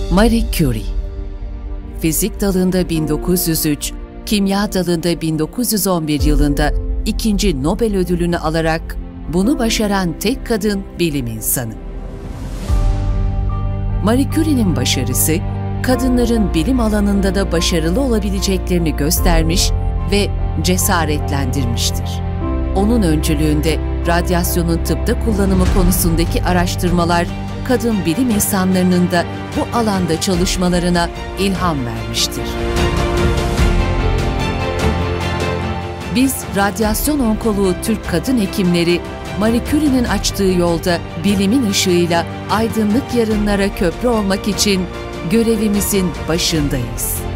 Marie Curie, fizik dalında 1903, kimya dalında 1911 yılında ikinci Nobel ödülünü alarak bunu başaran tek kadın bilim insanı. Marie Curie'nin başarısı, kadınların bilim alanında da başarılı olabileceklerini göstermiş ve cesaretlendirmiştir. Onun öncülüğünde radyasyonun tıpta kullanımı konusundaki araştırmalar, kadın bilim insanlarının da bu alanda çalışmalarına ilham vermiştir. Biz radyasyon onkoloğu Türk kadın hekimleri, Marie Curie'nin açtığı yolda bilimin ışığıyla aydınlık yarınlara köprü olmak için görevimizin başındayız.